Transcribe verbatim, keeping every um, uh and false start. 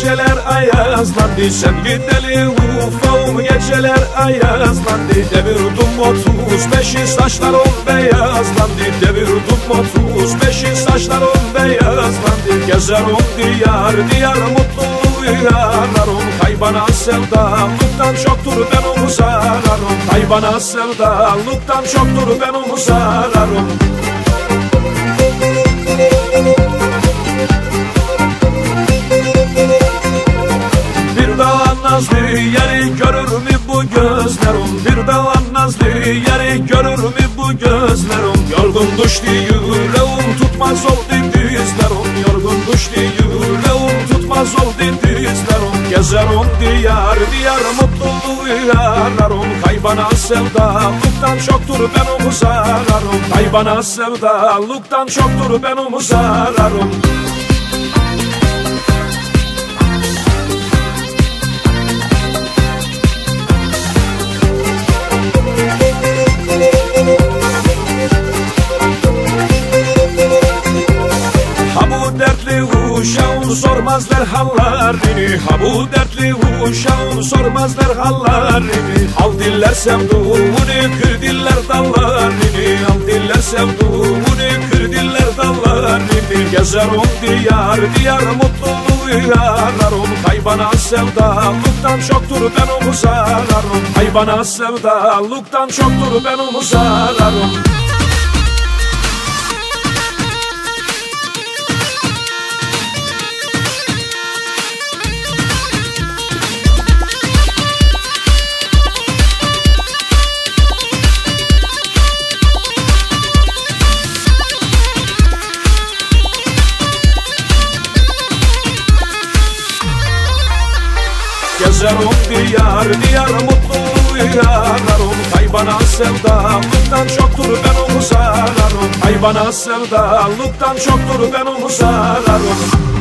geceler ayazlandı, sen gideli ufağım geceler ayazlandı. Devirdim otuz beşi saçlarım beyazlandı, devirdim otuz beşi saçlarım beyazlandı. Gezerim diyar diyar mutlu yararım, kaybana sevdalıktan çoktur benim zararım, kaybana sevdalıktan çoktur benim zararım. Bir daha nazlı yeri görür mü bu gözlerim, bir daha nazlı yeri görür mü bu gözlerim. Yorgun düştü yüreğim, tutmaz oldu dizlerim, yorgun düştü yüreğim, tutmaz oldu dizlerim. Gezerim diyar diyar mutluluğu ararım, kaybana sevdalıktan çoktur benim zararım, kaybana sevdalıktan çoktur benim zararım. Uşağın sormazlar hallarını, ha bu dertli uşağın sormazlar hallarını. Al diller sevduğunu, kır diller dallarını, al diller sevduğunu, kır diller dallarını. Gezerim diyar diyar mutluluğu ararım, kaybana sevdalıktan çoktur benim zararım, kaybana sevdalıktan çoktur benim zararım. Gezerim diyar diyar mutluluğu ararım, kaybana sevdalıktan çoktur benim zararım, kaybana sevdalıktan çoktur benim zararım.